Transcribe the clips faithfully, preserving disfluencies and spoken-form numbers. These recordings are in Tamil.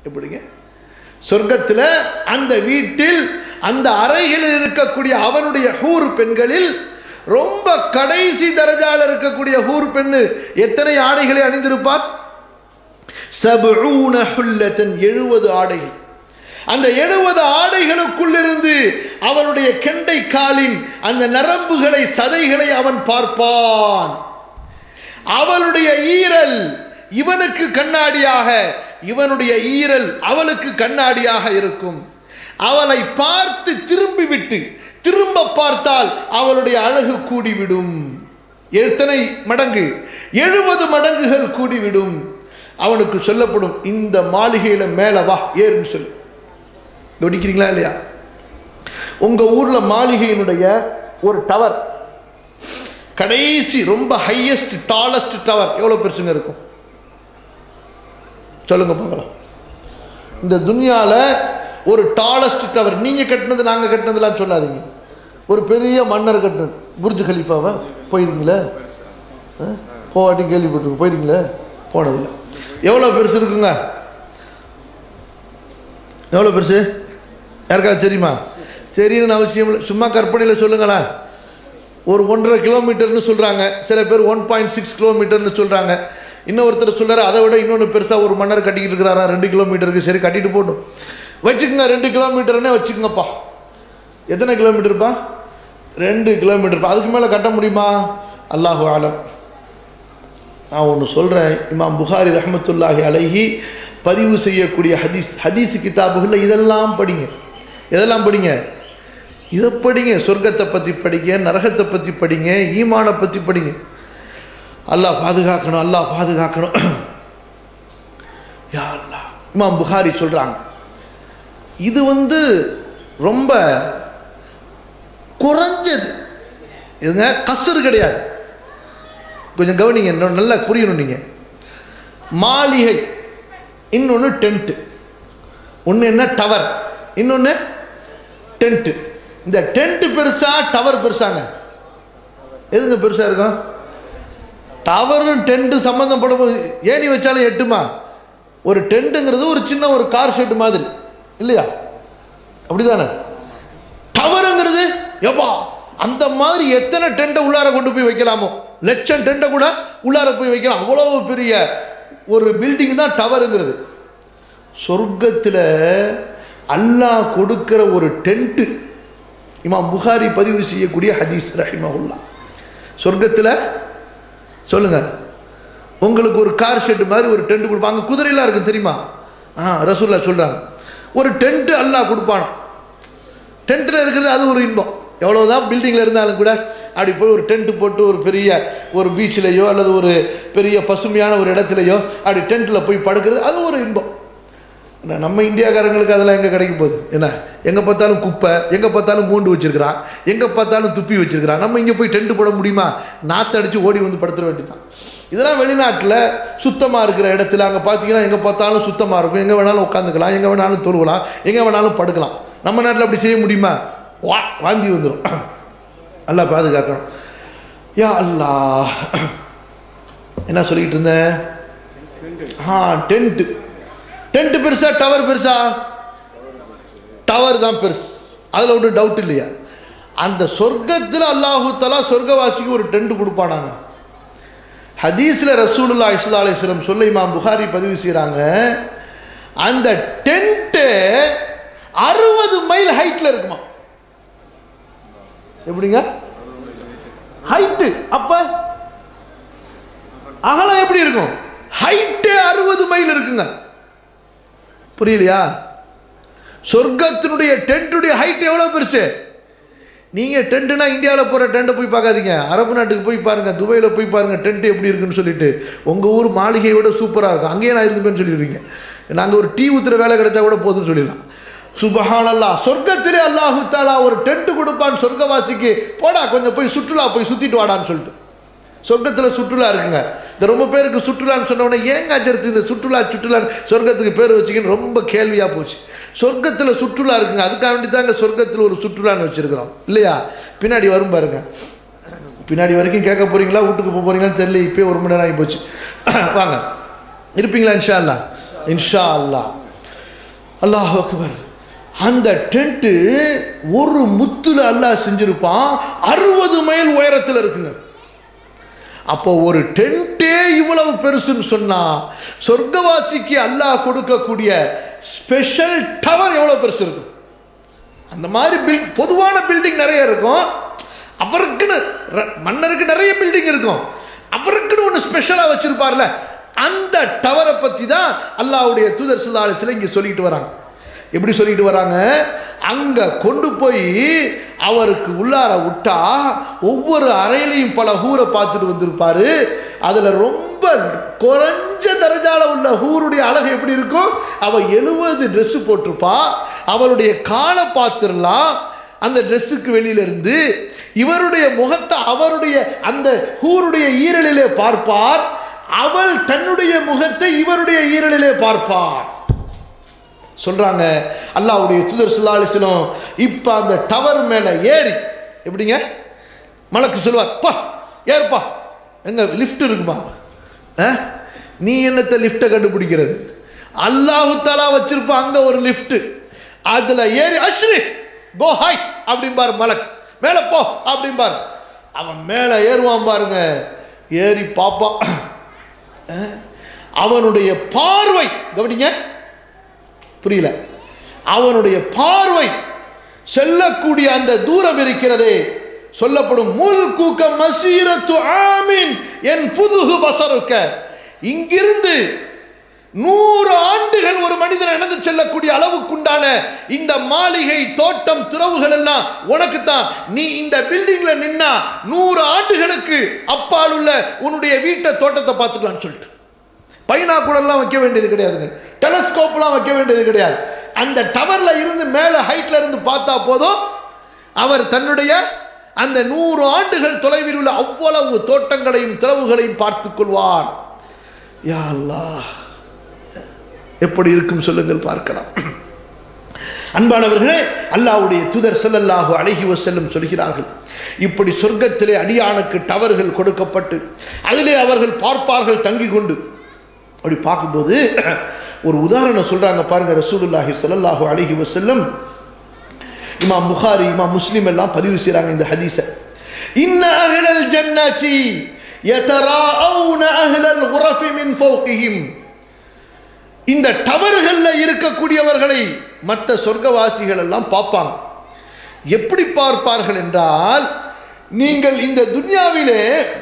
எப்படிங்க சொர்க்கத்தில் அந்த வீட்டில் அந்த அறைகளில் இருக்கக்கூடிய அவனுடைய ஹூர் பெண்களில் ரொம்ப கடைசி தரஜால இருக்கக்கூடிய ஹூர் பெண்ணு எத்தனை ஆடைகளை அணிந்திருப்பார்? சபூன ஹுல்லத்தன், எழுபது ஆடைகள். அந்த எழுபது ஆடைகளுக்குள்ளிருந்து அவனுடைய கெண்டை காலின் அந்த நரம்புகளை சதைகளை அவன் பார்ப்பான். அவளுடைய ஈரல் இவனுக்கு கண்ணாடியாக, இவனுடைய ஈரல் அவளுக்கு கண்ணாடியாக இருக்கும். அவளை பார்த்து திரும்பி விட்டு திரும்ப பார்த்தால் அவளுடைய அழகு கூடிவிடும். எத்தனை மடங்கு? எழுபது மடங்குகள் கூடிவிடும். அவனுக்கு சொல்லப்படும், இந்த மாளிகையில மேல வா, ஏறுன்னு சொல்லு. கவனிக்கிறீங்களா இல்லையா? உங்க ஊர்ல மாளிகையினுடைய ஒரு டவர், கடைசி ரொம்ப ஹையஸ்ட் டாலஸ்ட் டவர் எவ்வளவு பெருசுங்க இருக்கும் சொல்லுங்க பார்க்கலாம். இந்த துன்யால ஒரு டாலஸ்ட் டவர், நீங்க கட்டினது நாங்க கட்டினதுலாம் சொல்லாதீங்க, ஒரு பெரிய மன்னர் கட்டினது புர்ஜ் கலீஃபாவா போயிருக்கீங்களே? போவாட்டி கேள்விப்பட்டிருக்கு, போயிருக்கீங்களே? போனதில்லை. எவ்வளோ பெருசு இருக்குங்க? எவ்வளோ பெருசு யாருக்காவது தெரியுமா? தெரியுன்னு அவசியம் இல்லை, சும்மா கற்பனையில் சொல்லுங்களேன். ஒரு ஒன்றரை கிலோமீட்டர்னு சொல்கிறாங்க, சில பேர் ஒன் பாயிண்ட் சிக்ஸ் கிலோமீட்டர்னு சொல்கிறாங்க. இன்னொருத்தர் சொல்கிறார் அதை விட இன்னொன்று பெருசாக ஒரு மன்னர் கட்டிக்கிட்டு இருக்கிறாரா ரெண்டு கிலோமீட்டருக்கு. சரி, கட்டிட்டு போட்டோம் வச்சுக்கோங்க, ரெண்டு கிலோமீட்டர்னே வச்சுக்கோங்கப்பா. எத்தனை கிலோமீட்டருப்பா? ரெண்டு கிலோமீட்டர்ப்பா. அதுக்கு மேலே கட்ட முடியுமா? அல்லாஹு ஆலம். நான் ஒன்று சொல்கிறேன், இமாம் புகாரி ரஹ்மத்துல்லாஹி அலைஹி பதிவு செய்யக்கூடிய ஹதீஸ் ஹதீஸ் கிதாபுகளில் இதெல்லாம் படிங்க. எதெல்லாம் படிங்க? இதை படிங்க. சொர்க்கத்தை பற்றி படிங்க, நரகத்தை பற்றி படிங்க, ஈமானை பற்றி படிங்க. அல்லாஹ் பாதுகாக்கணும், அல்லாஹ் பாதுகாக்கணும். யா அல்லாஹ். இமாம் புகாரி சொல்கிறாங்க, இது வந்து ரொம்ப குறைஞ்சது, இதுங்க கசரு கிடையாது. கொஞ்சம் கவனிங்க, இன்னும் நல்லா புரியணும். நீங்கள் மாளிகை, இன்னொன்று டென்ட்டு. ஒன்று என்ன டவர், இன்னொன்று டென்ட்டு. இந்த டென்ட்டு பெருசா டவர் பெருசாங்க? எதுங்க பெருசாக இருக்கும்? டவரும் டென்ட்டு சம்மந்தப்படும் போது ஏணி வச்சாலும் எட்டுமா? ஒரு டென்ட்டுங்கிறது ஒரு சின்ன ஒரு கார் ஷெட்டு மாதிரி இல்லையா? அப்படிதானே? டவருங்கிறது எப்பா அந்த மாதிரி எத்தனை டென்ட்டை உள்ளார கொண்டு போய் வைக்கலாமோ, லட்சம் டென்ட்டை கூட உள்ளார போய் வைக்கலாம். அவ்வளோ பெரிய ஒரு பில்டிங் தான் டவருங்கிறது. சொர்க்கத்தில் அல்லாஹ் கொடுக்கிற ஒரு டென்ட்டு, இமாம் புகாரி பதிவு செய்யக்கூடிய ஹதீஸ் ரஹிமஹுல்லா. சொர்க்கத்தில் சொல்லுங்க, உங்களுக்கு ஒரு கார் ஷெட்டு மாதிரி ஒரு டென்ட் கொடுப்பாங்க. குதிரையெல்லாம் இருக்கும் தெரியுமா? ஆ, ரசூல்லா சொல்கிறாங்க, ஒரு டென்ட்டு அல்லாஹ் கொடுப்பானோ. டென்ட்டில் இருக்கிறது அது ஒரு இன்பம். எவ்வளோதான் பில்டிங்கில் இருந்தாலும் கூட அப்படி போய் ஒரு டென்ட்டு போட்டு ஒரு பெரிய ஒரு பீச்சிலையோ அல்லது ஒரு பெரிய பசுமையான ஒரு இடத்துலையோ அப்படி டென்ட்டில் போய் படுக்கிறது அது ஒரு இன்பம். என்ன நம்ம இந்தியாக்காரங்களுக்கு அதெல்லாம் எங்கே கிடைக்க போகுது? என்ன எங்கே பார்த்தாலும் குப்பை, எங்கே பார்த்தாலும் மூண்டு வச்சுருக்கிறான், எங்கே பார்த்தாலும் துப்பி வச்சுருக்கிறான். நம்ம இங்கே போய் டென்ட்டு போட முடியுமா? நாற்று அடித்து ஓடி வந்து படுத்துற வேண்டியதான். இதெல்லாம் வெளிநாட்டில் சுத்தமாக இருக்கிற இடத்துல அங்கே பார்த்தீங்கன்னா எங்கே பார்த்தாலும் சுத்தமாக இருக்கும், எங்கே வேணாலும் உட்காந்துக்கலாம், எங்கே வேணாலும் தொழுகலாம், எங்கே வேணாலும் படுக்கலாம். நம்ம நாட்டில் அப்படி செய்ய முடியுமா? வா வாந்தி வந்துடும். அல்லாஹ் பாதுகாக்கணும். யா அல்லாஹ். என்ன சொல்லிக்கிட்டு இருந்தேன்? ஆ, டென்ட்டு. டென்ட்டு பெருசா டவர் பெருசா? டவர் தான் பெருசு, அதில் ஒன்றும் டவுட் இல்லையா? அந்த சொர்க்கத்தில் அல்லாஹு தஆலா சொர்க்கவாசிக்கு ஒரு டென்ட் கொடுப்பானாங்க. ஹதீஸில் ரசூலுல்லாஹி ஸல்லல்லாஹு அலைஹி வஸல்லம் சொல்ல இமாம் புகாரி பதிவு செய்கிறாங்க, அந்த டென்ட்டு அறுபது மைல் ஹைட்டில் இருக்குமா. எப்படிங்க ஹைட்டு? அப்ப அகலம் எப்படி இருக்கும்? ஹைட்டே அறுபது மைல் இருக்குங்க. புரியலையா? சொர்க்கத்தினுடைய டென்ட்டுடைய ஹைட் எவ்வளோ பெருசு? நீங்கள் டென்ட்டுனா இந்தியாவில் போகிற டென்ட்டை போய் பார்க்காதீங்க, அரபு நாட்டுக்கு போய் பாருங்கள், துபாயில் போய் பாருங்கள் டென்ட்டு எப்படி இருக்குன்னு சொல்லிட்டு. உங்கள் ஊர் மாளிகையை விட சூப்பராக இருக்கும், அங்கேயே நான் இருந்துப்பேன்னு சொல்லிடுவீங்க. நாங்கள் ஒரு டீ ஊற்றுற வேலை கிடைச்சா கூட போதுன்னு சொல்லிடலாம். சுபஹானல்லாஹ். சொர்க்கத்திலே அல்லாஹு தஆலா ஒரு டென்ட் கொடுப்பான் சொர்க்கவாசிக்கு. போடா கொஞ்சம் போய் சுற்றுலா போய் சுற்றிட்டு வாடான்னு சொல்லிட்டு. சொர்க்கத்தில் சுற்றுலா இருக்குங்க. இந்த ரொம்ப பேருக்கு சுற்றுலான்னு சொன்னோடனே ஏங்க அச்சரித்து இந்த சுற்றுலா சுற்றுலா சொர்க்கத்துக்கு பேர் வச்சுக்கின்னு ரொம்ப கேள்வியாக போச்சு. சொர்க்கத்தில் சுற்றுலா இருக்குங்க, அதுக்காக வேண்டி தாங்க சொர்க்கத்தில் ஒரு சுற்றுலான்னு வச்சுருக்கிறோம் இல்லையா? பின்னாடி வரும் பாருங்க. பின்னாடி வரைக்கும் கேட்க போகிறீங்களா, வீட்டுக்கு போக போகிறீங்களான்னு தெரியல. இப்போயே ஒரு மணி நேரம் ஆகி போச்சு. வாங்க, இருப்பீங்களா? இன்ஷா அல்லாஹ், இன்ஷா அல்லாஹ். அல்லாஹ் அக்பர். அந்த டென்ட்டு ஒரு முத்துல அல்லாஹ் செஞ்சிருப்பான், அறுபது மைல் உயரத்தில் இருக்குங்க. அப்போ ஒரு டென்ட்டே இவ்வளவு பெருசுன்னு சொன்னா சொர்க்கவாசிக்கு அல்லாஹ் கொடுக்கக்கூடிய ஸ்பெஷல் டவர் எவ்வளவு பெருசு இருக்கும். அந்த மாதிரி பில் பொதுவான பில்டிங் நிறைய இருக்கும், அவருக்குன்னு மன்னருக்கு நிறைய பில்டிங் இருக்கும், அவருக்குன்னு ஒன்று ஸ்பெஷலாக வச்சிருப்பார்ல, அந்த டவரை பற்றி தான் அல்லாஹ்வுடைய தூதர் ஸல்லல்லாஹு அலைஹி வஸல்லம் இங்கே சொல்லிட்டு வராங்க. எப்படி சொல்லிட்டு வராங்க, அங்கே கொண்டு போய் அவருக்கு உள்ளார விட்டா ஒவ்வொரு அறையிலையும் பல ஹூரை பார்த்துட்டு வந்திருப்பாரு. அதில் ரொம்ப குறைஞ்ச தரஜால உள்ள ஹூருடைய அழகு எப்படி இருக்கும், அவள் எழுபது ட்ரெஸ்ஸு போட்டிருப்பா, அவளுடைய காலை பார்த்துடலாம் அந்த ட்ரெஸ்ஸுக்கு வெளியிலிருந்து, இவருடைய முகத்தை அவருடைய அந்த ஹூருடைய ஈரலிலே பார்ப்பார், அவள் தன்னுடைய முகத்தை இவருடைய ஈரலிலே பார்ப்பார். சொல்றாங்க அல்லாஹ்வுடைய தூதர் ஸல்லல்லாஹு அலைஹி வஸல்லம் இப்போ அந்த டவர் மேலே ஏறி எப்படிங்க மலக்கு சொல்லுவார், பா ஏறுப்பா, எங்க லிஃப்ட் இருக்குமா, நீ என்னத்தை லிஃப்டை கண்டுபிடிக்கிறது, அல்லாஹு தஆலா வச்சிருப்பா அங்கே ஒரு லிஃப்ட், அதில் ஏறி அஷ்ரிஃப் கோ ஹாய் அப்படிம்பார் மலக், மேலே போ அப்படிம்பார். அவன் மேலே ஏறுவான் பாருங்க, ஏறி பார்ப்பான், அவனுடைய பார்வை கவனிங்க, புரியல, அவனுடைய பார்வை செல்லக்கூடிய அந்த தூரம் இருக்கிறதே சொல்லப்படும் முல்குக மசீரத்து ஆமீன் என் புதுகு பசருக்க, இங்கிருந்து நூறு ஆண்டுகள் ஒரு மனிதன் நடந்து செல்லக்கூடிய அளவுக்குண்டான இந்த மாளிகை தோட்டம் திறவுகள் எல்லாம் உனக்கு தான், நீ இந்த பில்டிங்ல நின்னா நூறு ஆண்டுகளுக்கு அப்பால் உள்ள உன்னுடைய வீட்டை தோட்டத்தை பார்த்துக்கலாம்னு சொல்லிட்டு பைனாக்குலர்லாம் வைக்க வேண்டியது கிடையாதுங்க, டெலஸ்கோப்லாம் வைக்க வேண்டியது கிடையாது, அந்த டவர்ல இருந்து மேலே ஹைட்ல இருந்து பார்த்தா போதும் அவர் தன்னுடைய அந்த நூறு ஆண்டுகள் தொலைவில் உள்ள அவ்வளவு தோட்டங்களையும் திறவுகளையும் பார்த்துக் கொள்வார். யா அல்லாஹ், எப்படி இருக்கும் சொல்லுங்கள் பார்க்கலாம். அன்பானவர்களே, அல்லாஹ்வுடைய தூதர் ஸல்லல்லாஹு அலைஹி வஸல்லம் சொல்கிறார்கள், இப்படி சொர்க்கத்திலே அடியானுக்கு டவர்கள் கொடுக்கப்பட்டு அதிலே அவர்கள் பார்ப்பார்கள் தங்கி கொண்டு. அப்படி பார்க்கும்போது ஒரு உதாரணம் சொல்றாங்க பாருங்க, ரசூலுல்லாஹி ஸல்லல்லாஹு அலைஹி வஸல்லம், இமாம் புகாரி இமாம் முஸ்லிம் எல்லாம் பதிவு செய்றாங்க இந்த ஹதீஸை. இன்ன அஹ்லல் ஜன்னதி யதராஊன அஹ்லல் குரஃபி மின் ஃபௌகிஹிம், இந்த டவர்கள்ல இருக்கக்கூடியவர்களை மற்ற சொர்க்கவாசிகள் எல்லாம் பார்ப்பாங்க. எப்படி பார்ப்பார்கள் என்றால், நீங்கள் இந்த துன்யாவிலே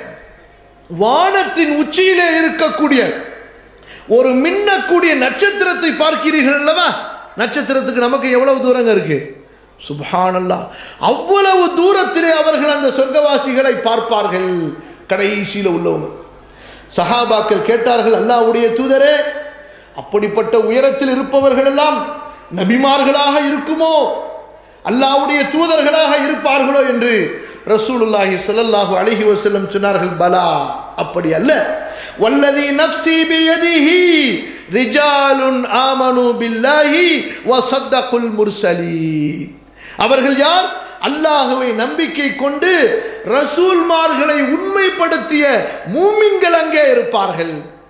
வானத்தின் உச்சியிலே இருக்கக்கூடிய ஒரு மின்னக்கூடிய நட்சத்திரத்தை பார்க்கிறீர்கள் அல்லவா, நட்சத்திரத்துக்கு நமக்கு எவ்வளவு தூரங்க இருக்கு, சுப்ஹானல்லாஹ், அவ்வளவு தூரத்திலே அவர்கள் அந்த சொர்க்கவாசிகளை பார்ப்பார்கள். கடைசியில் உள்ளவங்க சஹாபாக்கள் கேட்டார்கள், அல்லாஹ்வுடைய தூதரே, அப்படிப்பட்ட உயரத்தில் இருப்பவர்கள் எல்லாம் நபிமார்களாக இருக்குமோ, அல்லாஹ்வுடைய தூதர்களாக இருப்பார்களோ என்று ரசூலுல்லாஹி ஸல்லல்லாஹு அலைஹி வஸல்லம் சொன்னார்கள், பலா, அப்படி அல்ல, வல்லதி நஃப்ஸி பியதிஹி ரிஜாலுன் ஆமனு பில்லாஹி வஸத்தகுல் முர்சலீன், அவர்கள் யார், அல்லாஹ்வை நம்பிக்கை கொண்டு ரசூல்மார்களை உண்மைப்படுத்திய மூமின்கள் அங்கே இருப்பார்கள்.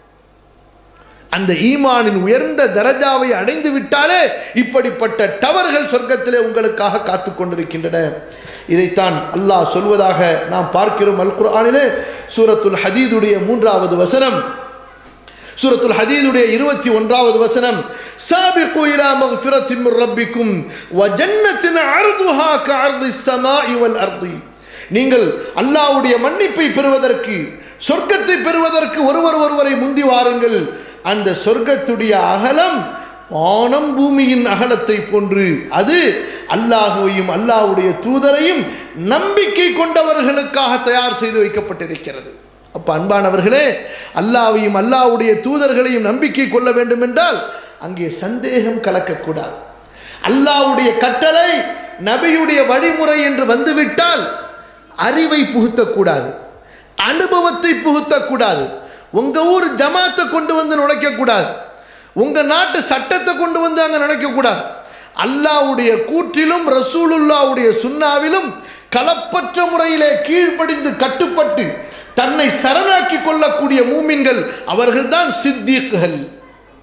அந்த ஈமானின் உயர்ந்த தரஜாவை அடைந்து விட்டாலே இப்படிப்பட்ட டவர்கள் சொர்க்கத்திலே உங்களுக்காக காத்து கொண்டிருக்கின்றன. இதைத்தான் அல்லாஹ் சொல்வதாக நாம் பார்க்கிறோம் அல் குர்ஆனிலே. சூரத்துல் ஹதீதுடைய மூன்றாவது வசனம், சூரத்துல் ஹதீதுடைய இருபத்தி ஒன்றாவது வசனம், சாபிகு இலா மக்ஃபிரத்தின் மிர் ரப்பிக்கும் வ ஜன்னத்தின் அர்துஹா கஅர்திஸ் ஸமாஇ வல் அர்தி, நீங்கள் அல்லாஹ்வுடைய மன்னிப்பை பெறுவதற்கு, சொர்க்கத்தை பெறுவதற்கு ஒருவர் ஒருவரை முந்தி வாருங்கள். அந்த சொர்க்கத்துடைய அகலம் வானம் பூமியின் அகலத்தை போன்று, அது அல்லாஹுவையும் அல்லாஹ்வுடைய தூதரையும் நம்பிக்கை கொண்டவர்களுக்காக தயார் செய்து வைக்கப்பட்டிருக்கிறது. அப்ப அன்பானவர்களே, அல்லாஹ்வையும் அல்லாஹ்வுடைய தூதர்களையும் நம்பிக்கை கொள்ள வேண்டும் என்றால் அங்கே சந்தேகம் கலக்கக்கூடாது. அல்லாஹ்வுடைய கட்டளை நபியுடைய வழிமுறை என்று வந்துவிட்டால் அறிவை புகுத்தக்கூடாது, அனுபவத்தை புகுத்தக்கூடாது, உங்க ஊர் ஜமாத்தை கொண்டு வந்து நுழைக்க கூடாது, உங்க நாட்டு சட்டத்தை கொண்டு வந்து அங்க நுழைக்க கூடாது. அல்லாஹ்வுடைய கூற்றிலும் ரசூலுல்லாஹ்வுடைய சுன்னாவிலும் கலப்பற்ற முறையிலே கீழ்ப்படிந்து கட்டுப்பட்டு தன்னை சரணாக்கி கொள்ளக்கூடிய மூமின்கள் அவர்கள்தான் சித்தீக்குகள்.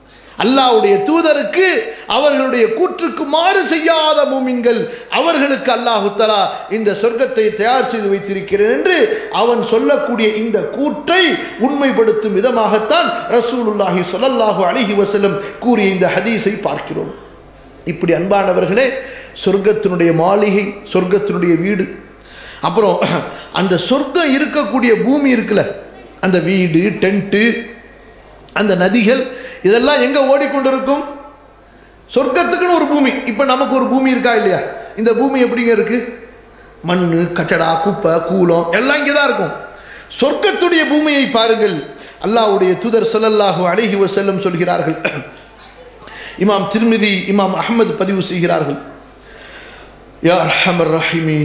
அல்லாஹ்வுடைய தூதருக்கு அவர்களுடைய கூற்றுக்கு மாறு செய்யாத மூமின்கள் அவர்களுக்கு அல்லாஹ் தஆலா இந்த சொர்க்கத்தை தயார் செய்து வைத்திருக்கிறான் என்று அவன் சொல்லக்கூடிய இந்த கூற்றை உண்மைப்படுத்தும் விதமாகத்தான் ரசூலுல்லாஹி ஸல்லல்லாஹு அலைஹி வஸல்லம் கூறிய இந்த ஹதீஸை பார்க்கிறோம். இப்படி அன்பானவர்களே, சொர்க்கத்தினுடைய மாளிகை, சொர்க்கத்தினுடைய வீடு, அப்புறம் அந்த சொர்க்கம் இருக்கக்கூடிய பூமி இருக்குல்ல, அந்த வீடு, டென்ட்டு, அந்த நதிகள், இதெல்லாம் எங்கே ஓடிக்கொண்டிருக்கும்? சொர்க்கத்துக்குன்னு ஒரு பூமி. இப்போ நமக்கு ஒரு பூமி இருக்கா இல்லையா? இந்த பூமி எப்படிங்க இருக்கு? மண், கச்சடா, குப்பை, கூலம் எல்லாம் இங்கே தான் இருக்கும். சொர்க்கத்துடைய பூமியை பாருங்கள். அல்லாஹ்வுடைய தூதர் ஸல்லல்லாஹு அலைஹி வஸல்லம் சொல்கிறார்கள், இமாம் திர்மிதி, இமாம் அஹ்மத் பதிவு செய்கிறார்கள், யா அர்ஹமர் ரஹீமீன்,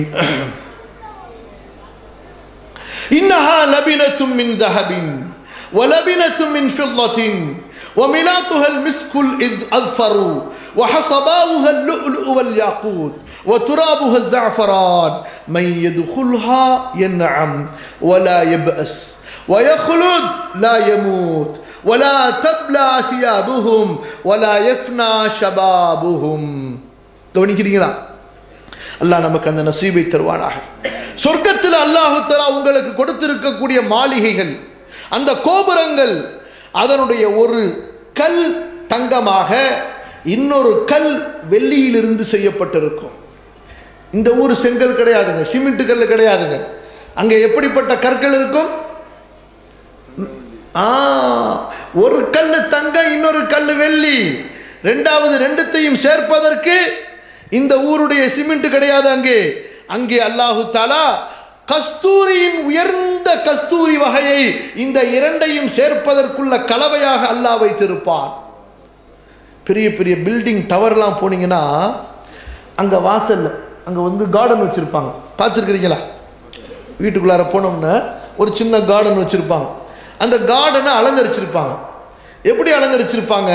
இன்னஹா லபினத்தும் மின் தஹபின் وَلَبِنَةٌ مِّن فِضَّةٍ وَمِلَاتُهَا الْمِسْكُ الْأَذْفَرُ وَحَصَبَاؤُهَا اللُّؤْلُؤُ وَالْيَاقُوتُ وَتُرَابُهَا الزَّعْفَرَانُ مَن يَدْخُلْهَا يَنْعَمْ وَلَا يَبْأَسْ وَيَخْلُدْ لَا يَمُوتُ وَلَا تَبْلَى ثِيَابُهُمْ وَلَا يَفْنَى شَبَابُهُمْ. கவனிக்கிறீங்களா? அல்லாஹ் நமக்கு அந்த நசீபை தருவானாக. சொர்க்கத்தில் அல்லாஹ் தஆலா உங்களுக்கு கொடுத்திருக்கக்கூடிய மாளிகைகள், அந்த கோபுரங்கள், அதனுடைய ஒரு கல் தங்கமாக, இன்னொரு கல் வெள்ளியிலிருந்து செய்யப்பட்டிருக்கும். இந்த ஊர் செங்கல் கிடையாதுங்க, சிமெண்ட் கல் கிடையாதுங்க. அங்கே எப்படிப்பட்ட கற்கள் இருக்கும்? ஆ ஒரு கல் தங்கம், இன்னொரு கல் வெள்ளி. ரெண்டாவது ரெண்டுத்தையும் சேர்ப்பதற்கு இந்த ஊருடைய சிமெண்ட் கிடையாது. அங்கே அங்கே அல்லாஹு தஆலா கஸ்தூரியின் உயர்ந்த கஸ்தூரி வகையை இந்த இரண்டையும் சேர்ப்பதற்குள்ள கலவையாக அல்லாஹ் வைத்திருப்பான். பெரிய பெரிய பில்டிங் டவர்லாம் போனீங்கன்னா அங்கே வாசல்ல அங்கே வந்து கார்டன் வச்சுருப்பாங்க, பார்த்துருக்குறீங்களா? வீட்டுக்குள்ளார போனோம்னா ஒரு சின்ன கார்டன் வச்சுருப்பாங்க. அந்த கார்டனை அலங்கரிச்சிருப்பாங்க. எப்படி அலங்கரிச்சிருப்பாங்க?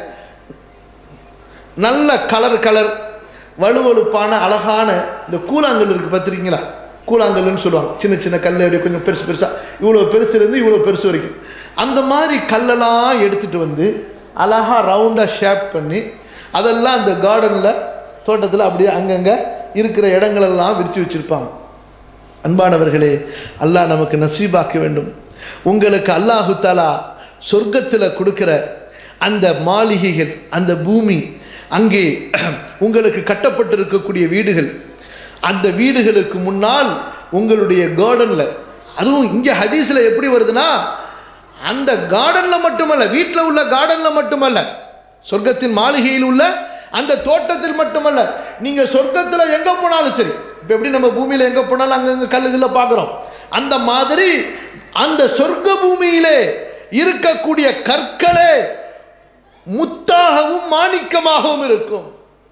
நல்ல கலர் கலர் வலுவழுப்பான அழகான இந்த கூழாங்கல் இருக்குது, பார்த்துருக்கீங்களா? கூழாங்கல்னு சொல்லுவாங்க. சின்ன சின்ன கல் அப்படியே கொஞ்சம் பெருசு பெருசாக, இவ்வளோ பெருசுலேருந்து இவ்வளோ பெருசு வரைக்கும் அந்த மாதிரி கல்லெல்லாம் எடுத்துகிட்டு வந்து அழகாக ரவுண்டாக ஷேப் பண்ணி அதெல்லாம் அந்த கார்டனில், தோட்டத்தில் அப்படியே அங்கங்கே இருக்கிற இடங்களெல்லாம் விரித்து வச்சுருப்பாங்க. அன்பானவர்களே, அல்லாஹ் நமக்கு நசீபாக்க வேண்டும். உங்களுக்கு அல்லாஹு தஆலா சொர்க்கத்தில் கொடுக்கிற அந்த மாளிகைகள், அந்த பூமி, அங்கே உங்களுக்கு கட்டப்பட்டிருக்கக்கூடிய வீடுகள், அந்த வீடுகளுக்கு முன்னால் உங்களுடைய கார்டனில், அதுவும் இங்கே ஹதீஸில் எப்படி வருதுன்னா, அந்த கார்டனில் மட்டுமல்ல, வீட்டில் உள்ள கார்டனில் மட்டுமல்ல, சொர்க்கத்தின் மாளிகையில் உள்ள அந்த தோட்டத்தில் மட்டுமல்ல, நீங்கள் சொர்க்கத்தில் எங்கே போனாலும் சரி, இப்போ எப்படி நம்ம பூமியில் எங்கே போனாலும் அங்கங்கே கல்லுகளை பார்க்குறோம், அந்த மாதிரி அந்த சொர்க்க பூமியிலே இருக்கக்கூடிய கற்களே முத்தாகவும் மாணிக்கமாகவும் இருக்கும்.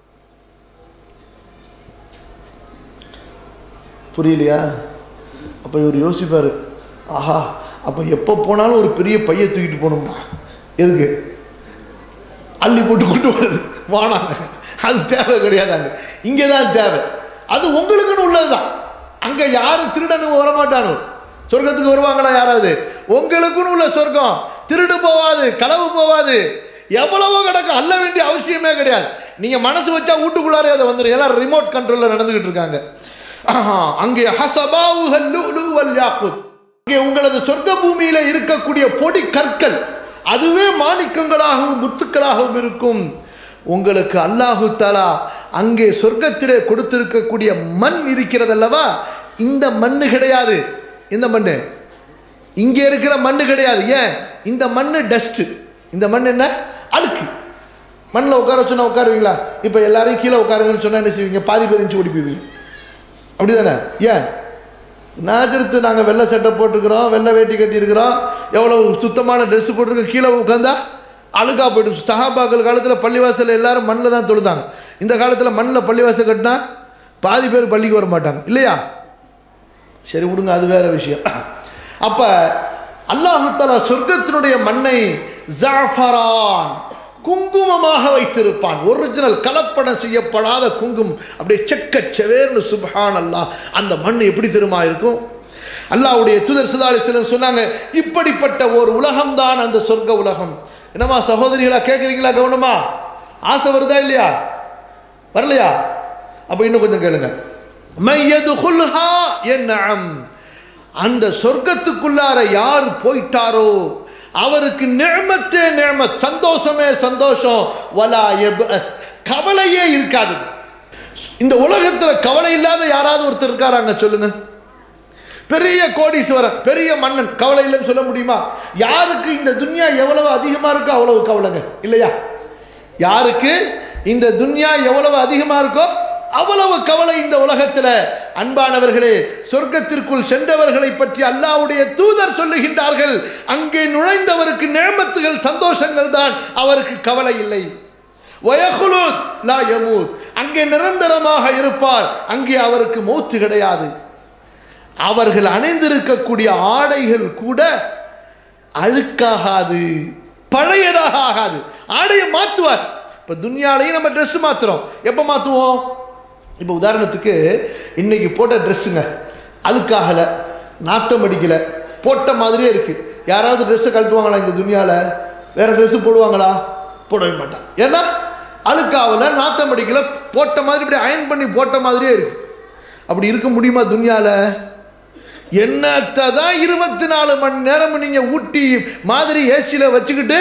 புரியலையா? அப்போ இவர் யோசிப்பார், ஆஹா, அப்போ எப்போ போனாலும் ஒரு பெரிய பையை தூக்கிட்டு போகணும்னா எதுக்கு? அள்ளி போட்டு கொண்டு வர்றது வானாங்க, அது தேவை கிடையாதாங்க. இங்கே தான் தேவை. அது உங்களுக்குன்னு உள்ளது தான். அங்கே யாரும் திருடனும் வரமாட்டானோ. சொர்க்கத்துக்கு வருவாங்களா யாராவது? உங்களுக்குன்னு உள்ள சொர்க்கம். திருடு போவாது, களவு போவாது, எவ்வளவோ கிடக்கும். அள்ள வேண்டிய அவசியமே கிடையாது. நீங்கள் மனசு வச்சா வீட்டுக்குள்ளாரே அதை வந்துடும். எல்லாம் ரிமோட் கண்ட்ரோலில் நடந்துகிட்டு இருக்காங்க. அங்கே ஹஸபாவுஹல் லுஅ்லுஉ வல் யாக்கூத், அங்கே உங்களது சொர்க்க பூமியில இருக்கக்கூடிய பொடி கற்கள் அதுவே மாணிக்கங்களாகவும் முத்துக்களாகவும் இருக்கும். உங்களுக்கு அல்லாஹு தஆலா அங்கே சொர்க்கத்திலே கொடுத்திருக்கக்கூடிய மண் இருக்கிறதல்லவா, இந்த மண்ணு கிடையாது. இந்த மண்ணு இங்கே இருக்கிற மண்ணு கிடையாது. ஏன்? இந்த மண்ணு டஸ்ட். இந்த மண் என்ன? அழுக்கு. மண்ணில் உட்கார சொன்னா உட்காருவீங்களா? இப்போ எல்லாரையும் கீழே உட்காருங்கன்னு சொன்னா என்ன செய்வீங்க? பாதி பேர் இன்ச்சு ஓடி போய்வீங்க. அப்படி தானே? ஏன்? நாச்சரித்து நாங்கள் வெள்ளை சட்டை போட்டுருக்குறோம், வெள்ளை வேட்டி கட்டியிருக்கிறோம், எவ்வளோ சுத்தமான ட்ரெஸ்ஸு போட்டிருக்கோம், கீழே உட்காந்தா அழுக்கா போய்ட்டு. சஹாபாக்கள் காலத்தில் பள்ளிவாசல் எல்லாரும் மண்ணில் தான் தொழுதாங்க. இந்த காலத்தில் மண்ணில் பள்ளிவாசல் கட்டினா பாதி பேர் பள்ளிக்கு வர மாட்டாங்க இல்லையா? சரி விடுங்க, அது வேற விஷயம். அப்போ அல்லாஹு தஆலா சொர்க்கத்தினுடைய மண்ணை ஜஅஃபரான் குங்குமமாக வைத்திருப்பான். ஒரிஜினல் கலப்படம் செய்யப்படாத குங்குமம், அப்படியே செக்க செவேர்னு. சுப்ஹான் அல்லாஹ், அந்த மண் எப்படி தெரியுமா இருக்கும்? அல்லாஹ்வுடைய தூதர் ஸல்லல்லாஹு அலைஹி வஸல்லம் சொன்னாங்க, இப்படிப்பட்ட ஒரு உலகம்தான் அந்த சொர்க்க உலகம். என்னம்மா சகோதரிகளா கேட்குறீங்களா? கவனமா ஆசை வருதா இல்லையா? வரலையா? அப்போ இன்னும் கொஞ்சம் கேளுங்க. மையதுகுல்ஹா என்அம், அந்த சொர்க்கத்துக்குள்ளார யார் போயிட்டாரோ அவருக்கு நிஅமத்தே நிஅமத், சந்தோஷமே சந்தோஷம். வலா யப்அஸ், கவலையே இருக்காது. இந்த உலகத்தில் கவலை இல்லாத யாராவது ஒருத்தர் இருக்காராங்க சொல்லுங்க? பெரிய கோடீஸ்வரன், பெரிய மன்னன், கவலை இல்லைன்னு சொல்ல முடியுமா? யாருக்கு இந்த துன்யா எவ்வளவு அதிகமா இருக்கோ அவ்வளவு கவலைங்க இல்லையா? யாருக்கு இந்த துன்யா எவ்வளவு அதிகமா இருக்கோ அவ்வளவு கவலை இந்த உலகத்தில். அன்பானவர்களே, சொர்க்கத்திற்குள் சென்றவர்களை பற்றி அல்லாஹ்வுடைய தூதர் சொல்லுகின்றார்கள், அங்கே நுழைந்தவருக்கு நிஅமத்துகள் சந்தோஷங்கள் தான், அவருக்கு கவலை இல்லை. வயகுலுத் லா யமூத், அங்கே நிரந்தரமாக இருப்பார், அங்கே அவருக்கு மௌத்து கிடையாது. அவர்கள் அணிந்திருக்கக்கூடிய ஆடைகள் கூட அழுக்காகாது, பழையதாக ஆகாது. ஆடையை மாற்றுவார். இப்போ துன்யாலையும் நம்ம ட்ரெஸ் மாற்றுறோம். எப்போ மாற்றுவோம்? இப்போ உதாரணத்துக்கு இன்னைக்கு போட்ட ட்ரெஸ்ஸுங்க அழுக்காகலை, நாத்தம் அடிக்கலை, போட்ட மாதிரியே இருக்குது. யாராவது ட்ரெஸ்ஸை கழட்டுவாங்களா இந்த துன்யாவில்? வேறு ட்ரெஸ்ஸு போடுவாங்களா? போடவே மாட்டான். ஏன்னா அழுக்காகலை, நாத்தம் அடிக்கலை, போட்ட மாதிரி இப்படி அயன் பண்ணி போட்ட மாதிரியே இருக்குது. அப்படி இருக்க முடியுமா துன்யாவில்? என்னத்தை தான் இருபத்தி நாலு மணி நேரம் நீங்கள் ஊட்டி மாதிரி ஏசியில் வச்சுக்கிட்டு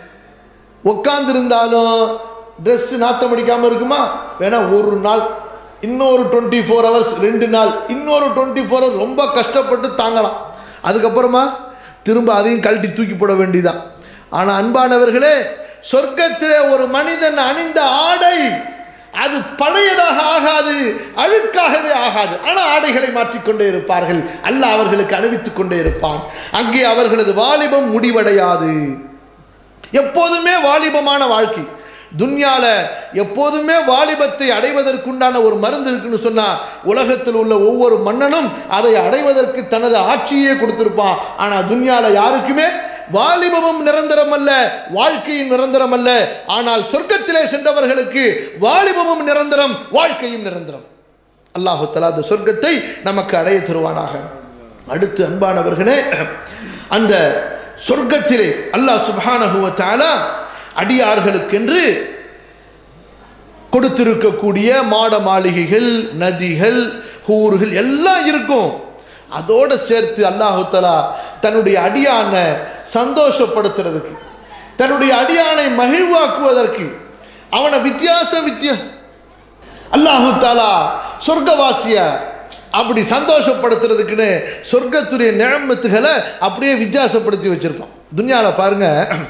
உட்காந்துருந்தாலும் ட்ரெஸ்ஸு நாத்தம் அடிக்காமல் இருக்குமா? வேணா ஒரு நாள், இன்னொரு டுவெண்ட்டி ஃபோர் ஹவர்ஸ், ரெண்டு நாள், இன்னொரு டுவெண்ட்டி ஃபோர் ஹவர்ஸ் ரொம்ப கஷ்டப்பட்டு தாங்கலாம். அதுக்கப்புறமா திரும்ப அதையும் கழட்டி தூக்கி போட வேண்டியதான். ஆனால் அன்பானவர்களே, சொர்க்கத்திலே ஒரு மனிதன் அணிந்த ஆடை அது பழையதாக ஆகாது, அழுக்காகவே ஆகாது. ஆனால் ஆடைகளை மாற்றிக்கொண்டே இருப்பார்கள். அல்லாஹ் அவர்களுக்கு அணிவித்துக் கொண்டே இருப்பான். அங்கே அவர்களது வாலிபம் முடிவடையாது. எப்போதுமே வாலிபமான வாழ்க்கை. துன்யால எப்போதுமே வாலிபத்தை அடைவதற்குண்டான ஒரு மருந்து இருக்குன்னு சொன்னா, உலகத்தில் உள்ள ஒவ்வொரு மன்னனும் அதை அடைவதற்கு தனது ஆட்சியே கொடுத்திருப்பான். ஆனா துன்யால யாருக்குமே வாலிபமும் நிரந்தரம் அல்ல, வாழ்க்கையும் நிரந்தரம் அல்ல. ஆனால் சொர்க்கத்திலே சென்றவர்களுக்கு வாலிபமும் நிரந்தரம், வாழ்க்கையும் நிரந்தரம். அல்லாஹு தஆலா அந்த சொர்க்கத்தை நமக்கு அடைய தருவானாக. அடுத்து அன்பானவர்களே, அந்த சொர்க்கத்திலே அல்லாஹ் சுப்ஹானஹு வ தஆலா அடியார்களுக்கென்று கொடுத்திருக்கக்கூடிய மாட மாளிகைகள், நதிகள், ஊர்கள் எல்லாம் இருக்கும். அதோடு சேர்த்து அல்லாஹு தஆலா தன்னுடைய அடியானை சந்தோஷப்படுத்துறதுக்கு, தன்னுடைய அடியானை மகிழ்வாக்குவதற்கு, அவனை வித்தியாச வித்திய அல்லாஹு தஆலா சொர்க்கவாசிய அப்படி சந்தோஷப்படுத்துறதுக்குன்னு சொர்க்கத்துடைய நிஅமத்துகளை அப்படியே வித்தியாசப்படுத்தி வச்சிருப்பான். துன்யாவில் பாருங்க,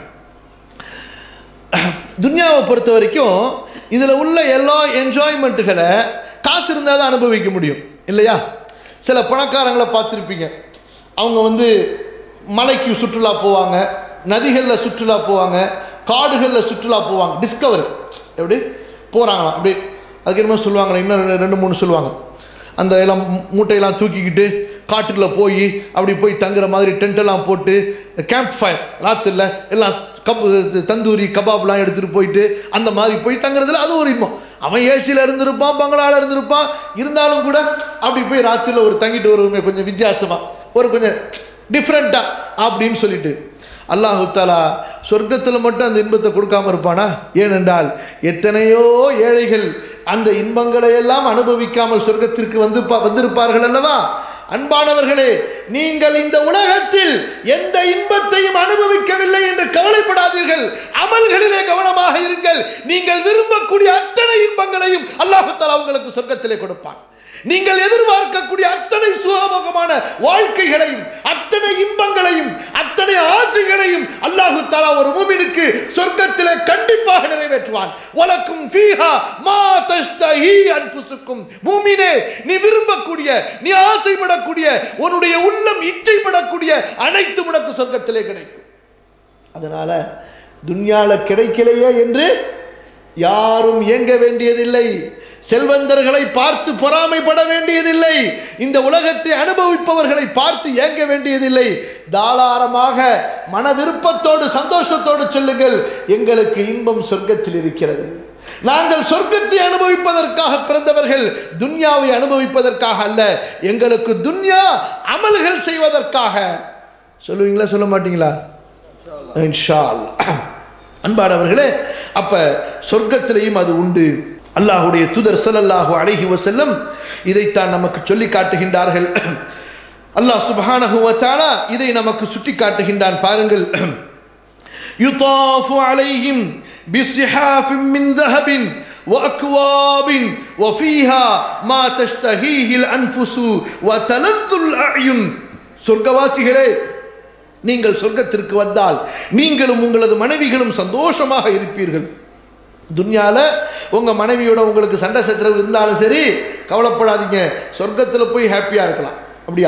துன்யாவை பொறுத்த வரைக்கும் இதில் உள்ள எல்லா என்ஜாய்மெண்ட்டுகளை காசு இருந்தால் தான் அனுபவிக்க முடியும் இல்லையா? சில பணக்காரங்களை பார்த்துருப்பீங்க, அவங்க வந்து மலைக்கு சுற்றுலா போவாங்க, நதிகளில் சுற்றுலா போவாங்க, காடுகளில் சுற்றுலா போவாங்க. டிஸ்கவரி எப்படி போகிறாங்களாம், அப்படி அதுக்கு என்னமோ சொல்லுவாங்களே, இன்னும் ரெண்டு மூணு சொல்லுவாங்க. அந்த எல்லாம் மூட்டையெல்லாம் தூக்கிக்கிட்டு காட்டுக்குள்ளே போய் அப்படி போய் தங்குற மாதிரி டென்ட்டெல்லாம் போட்டு கேம்ப் ஃபயர் ராத்திரில் எல்லாம் கப் தந்தூரி கபாப்லாம் எடுத்துகிட்டு போயிட்டு அந்த மாதிரி போய் தங்குறதுல அது ஒரு இன்பம். அவன் ஏசியில் இருந்திருப்பான், பங்களாவில் இருந்திருப்பான், இருந்தாலும் கூட அப்படி போய் ராத்திரியில் ஒரு தங்கிட்டு வருவோமே கொஞ்சம் வித்தியாசமாக, ஒரு கொஞ்சம் டிஃப்ரெண்ட்டாக அப்படின்னு சொல்லிட்டு. அல்லாஹு தஆலா சொர்க்கத்தில் மட்டும் அந்த இன்பத்தை கொடுக்காம இருப்பானா? ஏனென்றால் எத்தனையோ ஏழைகள் அந்த இன்பங்களை எல்லாம் அனுபவிக்காமல் சொர்க்கத்திற்கு வந்து வந்திருப்பார்கள் அல்லவா? அன்பானவர்களே, நீங்கள் இந்த உலகத்தில் எந்த இன்பத்தையும் அனுபவிக்கவில்லை என்று கவலைப்படாதீர்கள். அமல்களிலே கவனமாக இருங்கள். நீங்கள் விரும்பக்கூடிய அத்தனை இன்பங்களையும் அல்லாஹ் தஆலா உங்களுக்கு சொர்க்கத்திலே கொடுப்பான். நீங்கள் எதிர்பார்க்கக்கூடிய அத்தனை சுகபோகமான வாழ்க்கைகளையும், அத்தனை இன்பங்களையும், அத்தனை ஆசைகளையும் அல்லாஹ் தஆலா ஒரு மூமினுக்கு சொர்க்கத்திலே கண்டிப்பாக நிறைவேற்றுவான். வலக்கும் ஃபீஹா மா தஸ்தஹி அன்ஃபுசுக்கும். மூமினே, நீ விரும்பக்கூடிய, நீ ஆசைப்படக்கூடிய, உன்னுடைய உள்ளம் இச்சைப்படக்கூடிய அனைத்தும் உனக்கு சொர்க்கத்திலே கிடைக்கும். அதனால துன்யால கிடைக்கலையே என்று யாரும் ஏங்க வேண்டியதில்லை. செல்வந்தர்களை பார்த்து பொறாமைப்பட வேண்டியதில்லை. இந்த உலகத்தை அனுபவிப்பவர்களை பார்த்து ஏங்க வேண்டியதில்லை. தாராளமாக மன விருப்பத்தோடு சந்தோஷத்தோடு சொல்லுங்கள், எங்களுக்கு இன்பம் சொர்க்கத்தில் இருக்கிறது. நாங்கள் சொர்க்கத்தை அனுபவிப்பதற்காக பிறந்தவர்கள், துன்யாவை அனுபவிப்பதற்காக அல்ல. எங்களுக்கு துன்யா அமல்கள் செய்வதற்காக. சொல்லுவீங்களா, சொல்ல மாட்டீங்களா? இன்ஷா அல்லாஹ். அன்பானவர்களே, அப்ப சொர்க்கத்திலேயும் அது உண்டு. அல்லாஹ்வுடைய தூதர் ஸல்லல்லாஹு அலைஹி வஸல்லம் இதைத்தான் நமக்கு சொல்லி காட்டுகின்றார்கள். அல்லாஹ் சுப்ஹானஹு வ தஆலா இதை நமக்கு சுட்டி காட்டுகின்றான். பாருங்கள், யுதாஃபு அலைஹிம் பிஸ்ஹாஃபின் மின் தஹபின் وأكواب وفيها ما تشتهيه الأنفس وتلذ الأعين. சொர்க்கவாசிகளே, நீங்கள் சொர்க்கத்திற்கு வந்தால் நீங்களும் உங்களது மனைவிகளும் சந்தோஷமாக இருப்பீர்கள். துன்யால உங்க மனைவியோட உங்களுக்கு சண்டை சச்சரவு இருந்தாலும் சரி, கவலைப்படாதீங்க, சொர்க்கத்தில் போய் ஹாப்பியா இருக்கலாம். அப்படியா?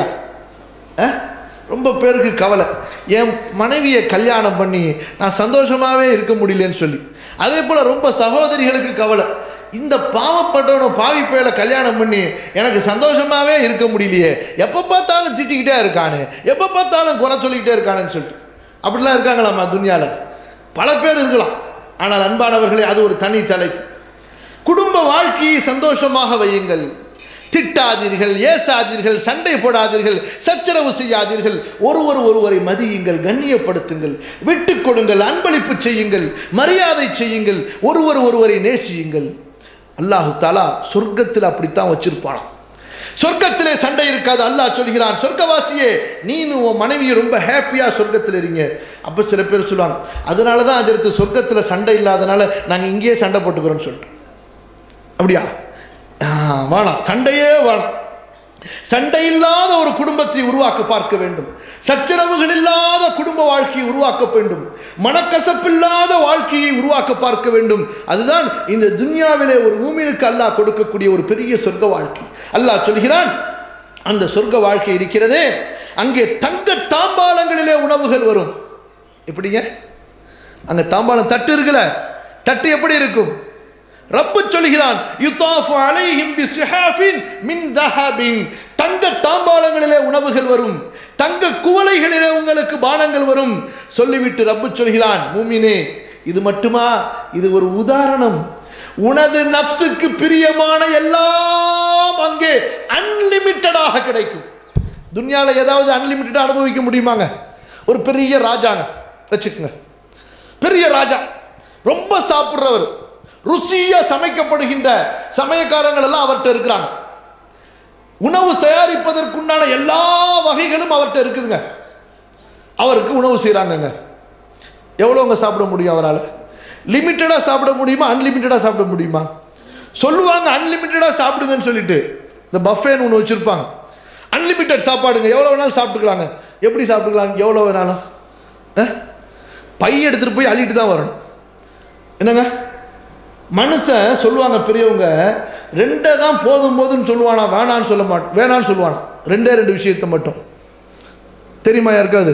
ரொம்ப பேருக்கு கவலை, என் மனைவியை கல்யாணம் பண்ணி நான் சந்தோஷமாகவே இருக்க முடியலன்னு சொல்லி. அதே போல் ரொம்ப சகோதரிகளுக்கு கவலை, இந்த பாவப்பட்டவனை பாவி பயலை கல்யாணம் பண்ணி எனக்கு சந்தோஷமாகவே இருக்க முடியலையே, எப்போ பார்த்தாலும் திட்டிக்கிட்டே இருக்கானு, எப்போ பார்த்தாலும் குறை சொல்லிக்கிட்டே இருக்கானுன்னு சொல்லிட்டு. அப்படிலாம் இருக்காங்களாம்மா துன்யாவில்? பல பேர் இருக்கலாம். ஆனால் அன்பானவர்களே, அது ஒரு தனி தலைப்பு. குடும்ப வாழ்க்கையை சந்தோஷமாக வையுங்கள். திட்டாதீர்கள், ஏசாதீர்கள், சண்டை போடாதீர்கள், சச்சரவு செய்யாதீர்கள். ஒருவர் ஒருவரை மதியுங்கள், கண்ணியப்படுத்துங்கள், விட்டு கொடுங்கள், அன்பளிப்பு செய்யுங்கள், மரியாதை செய்யுங்கள், ஒருவர் ஒருவரை நேசியுங்கள். அல்லாஹு தஆலா சொர்க்கத்தில் அப்படித்தான் வச்சிருப்பானாம். சொர்க்கத்திலே சண்டை இருக்காது. அல்லாஹ் சொல்கிறான், சொர்க்கவாசியே, நீனு உன் மனைவியை ரொம்ப ஹாப்பியா சொர்க்கத்தில் இருங்க. அப்ப சில பேர் சொல்லுவாங்க, அதனால தான் அதற்கு சொர்க்கத்தில் சண்டை இல்லாதனால நாங்கள் இங்கேயே சண்டை போட்டுக்கிறோம்னு சொல்லிட்டு. அப்படியா? வேணாம், சண்டையே வேணாம். சண்டை இல்லாத ஒரு குடும்பத்தை உருவாக்க பார்க்க வேண்டும். சச்சரவுகள் இல்லாத குடும்ப வாழ்க்கையை உருவாக்க வேண்டும். மனக்கசப்பில்லாத வாழ்க்கையை உருவாக்க பார்க்க வேண்டும். அதுதான் இந்த துன்யாவிலே ஒரு மூமினுக்கு அல்லாஹ் கொடுக்கக்கூடிய ஒரு பெரிய சொர்க்க வாழ்க்கை. அல்லாஹ் சொல்கிறான், அந்த சொர்க்க வாழ்க்கை இருக்கிறதே, அங்கே தங்க தாம்பாளங்களிலே உணவுகள் வரும். எப்படிங்க? அங்க தாம்பாளம் தட்டு இருக்குல்ல, தட்டு எப்படி இருக்கும்? ரப்பு சொல்கிறான், யுதாஃபு அலைஹிம் பிஸ்ஹாஃபின் மின் தஹபின். தங்க தாம்பாளங்களிலே உணவுகள் வரும், தங்க குவளைகளிலே உங்களுக்கு பானங்கள் வரும். சொல்லிவிட்டு ரப்பு சொல்கிறான், மூமினே, இது மட்டுமா? இது ஒரு உதாரணம். உனது நப்சுக்கு பிரியமான எல்லாம் அங்கே அன்லிமிட்டடாக கிடைக்கும். துன்யால ஏதாவது அன்லிமிட்டடா அனுபவிக்க முடியுமாங்க? ஒரு பெரிய ராஜாங்க வச்சுக்கோங்க, பெரிய ராஜா, ரொம்ப சாப்பிட்றவர், ருசியா சமைக்கப்படுகின்ற சமயக்காரங்கள் எல்லாம் அவர்கிட்ட இருக்கிறாங்க. உணவு தயாரிப்பதற்குண்டான எல்லா வகைகளும் அவர்கிட்ட இருக்குதுங்க. அவருக்கு உணவு செய்கிறாங்கங்க. எவ்வளோங்க சாப்பிட முடியும் அவரால்? லிமிட்டடாக சாப்பிட முடியுமா, அன்லிமிட்டடாக சாப்பிட முடியுமா? சொல்லுவாங்க அன்லிமிட்டடாக சாப்பிடுங்கன்னு சொல்லிட்டு. இந்த பஃபேன்னு ஒன்று வச்சுருப்பாங்க, அன்லிமிட்டட் சாப்பாடுங்க, எவ்வளோ வேணாலும் சாப்பிட்டுக்கலாங்க. எப்படி சாப்பிட்டுக்கலாம்? எவ்வளோ வேணாலும். பை எடுத்துகிட்டு போய் அள்ளிட்டு தான் வரணும். என்னங்க மனுஷன் சொல்லுவாங்க பெரியவங்க, ரெண்டே தான் போதும் போதுன்னு சொல்லுவானா, வேணான்னு சொல்ல மாட்டான், வேணான்னு சொல்லுவானா. ரெண்டே ரெண்டு விஷயத்தை மட்டும் தெரியுமா யாருக்காது?